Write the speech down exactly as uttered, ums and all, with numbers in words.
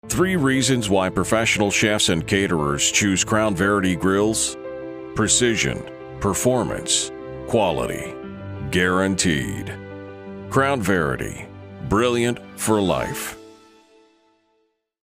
Three reasons why professional chefs and caterers choose Crown Verity grills: precision, performance, quality. Guaranteed. Crown Verity. Brilliant for life.